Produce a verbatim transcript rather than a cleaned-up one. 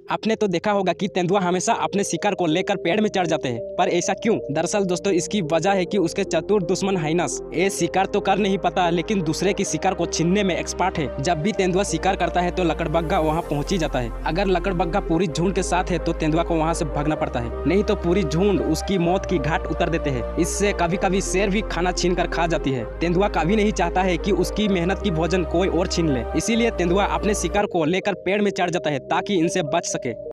आपने तो देखा होगा कि तेंदुआ हमेशा अपने शिकार को लेकर पेड़ में चढ़ जाते हैं, पर ऐसा क्यों? दरअसल दोस्तों इसकी वजह है कि उसके चतुर दुश्मन हाइनस ये शिकार तो कर नहीं पाता, लेकिन दूसरे की शिकार को छीनने में एक्सपर्ट है। जब भी तेंदुआ शिकार करता है तो लकड़बग्गा वहाँ पहुँच ही जाता है। अगर लकड़बग्गा पूरी झुंड के साथ है तो तेंदुआ को वहाँ से भागना पड़ता है, नहीं तो पूरी झुंड उसकी मौत की घाट उतर देते हैं। इससे कभी कभी शेर भी खाना छीन कर खा जाती है। तेंदुआ कभी नहीं चाहता है कि उसकी मेहनत की भोजन कोई और छीन ले, इसीलिए तेंदुआ अपने शिकार को लेकर पेड़ में चढ़ जाता है ताकि इनसे बच सके।